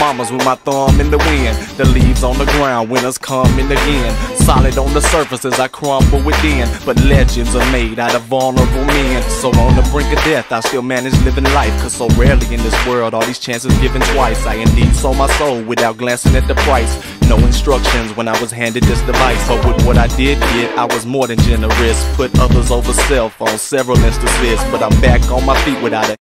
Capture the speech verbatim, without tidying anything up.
mamas with my thumb in the wind. The leaves on the ground, winners coming again. Solid on the surface as I crumble within, but legends are made out of vulnerable men. So on the brink of death, I still manage living life, cause so rarely in this world are these chances given twice. I indeed sold my soul without glancing at the price. No instructions when I was handed this device, but with what I did get, I was more than generous. Put others over self on several instances, but I'm back on my feet without a